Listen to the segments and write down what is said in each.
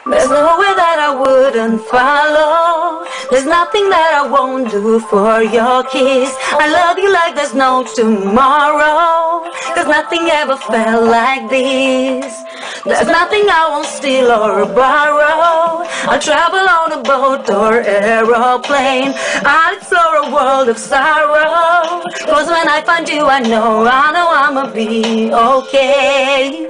There's no way that I wouldn't follow. There's nothing that I won't do for your kiss. I love you like there's no tomorrow, 'cause nothing ever felt like this. There's nothing I won't steal or borrow. I'll travel on a boat or aeroplane. I'll explore a world of sorrow, 'cause when I find you I know I'ma be okay.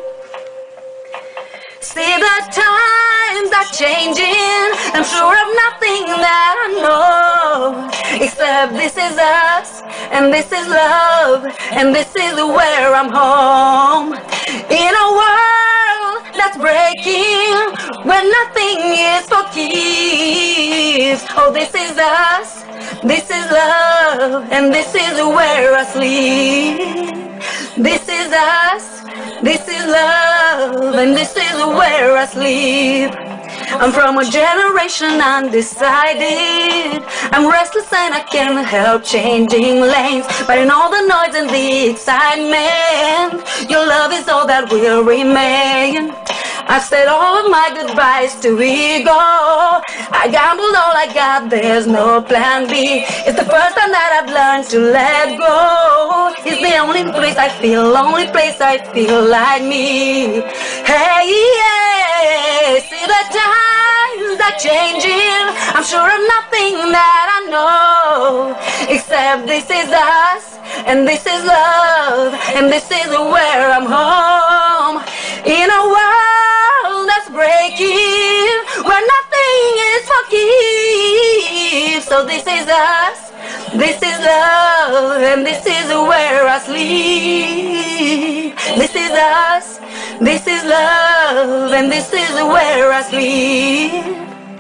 See, the times are changing. I'm sure of nothing that I know, except this is us, and this is love, and this is where I'm home. In a world that's breaking, where nothing is for keeps. Oh, this is us, this is love, and this is where I sleep. This is us, this is love, and this is where I sleep. I'm from a generation undecided. I'm restless and I can't help changing lanes, but in all the noise and the excitement, your love is all that will remain. I've said all of my goodbyes to ego. I gambled all I got, there's no plan B. It's the first time that I've learned to let go. It's the only place I feel like me. Hey, yeah, see, the times are changing. I'm sure of nothing that I know, except this is us, and this is love, and this is where I'm home. In a world that's breaking, where nothing is for keeps. So this is us, this is love, and this is where I sleep. This is us, this is love, and this is where I sleep.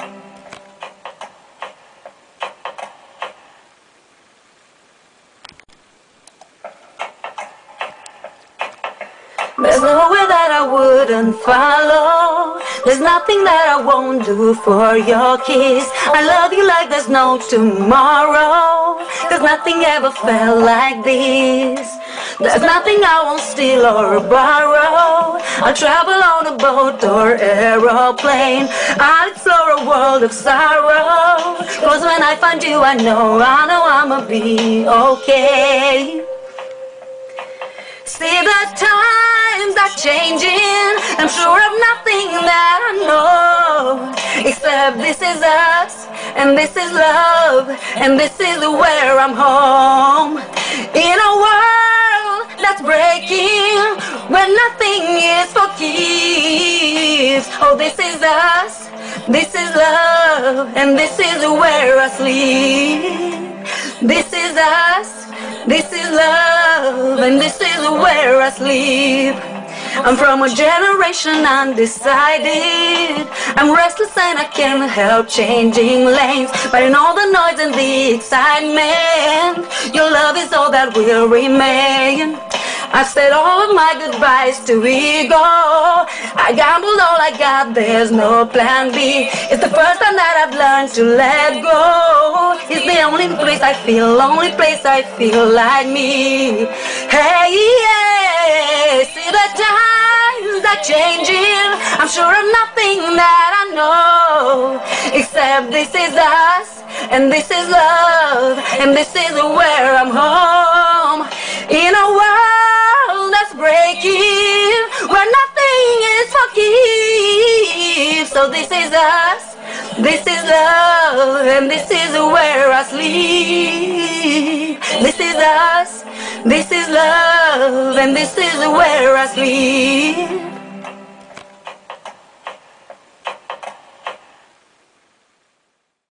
There's no way that I wouldn't follow. There's nothing that I won't do for your kiss. I love you like there's no tomorrow, 'cause nothing ever felt like this. There's nothing I won't steal or borrow. I'll travel on a boat or aeroplane. I'll explore a world of sorrow, 'cause when I find you I know I'ma be okay. See, the times are changing. I'm sure of nothing that I know, except this is us, and this is love, and this is where I'm home. In a world that's breaking, where nothing is for keeps. Oh, this is us, this is love, and this is where I sleep. This is us, this is love, and this is where I sleep. I'm from a generation undecided. I'm restless and I can't help changing lanes, but in all the noise and the excitement, your love is all that will remain. I've said all of my goodbyes to ego. I gambled all I got, there's no plan B. It's the first time that I've learned to let go. It's the only place I feel like me. Hey, yeah, see, the times are changing. I'm sure of nothing that I know, except this is us, and this is love, and this is where I'm home. In a world that's breaking, where nothing is for keeps. So this is us, this is love, and this is where I sleep. This is us, this is love, and this is where I sleep.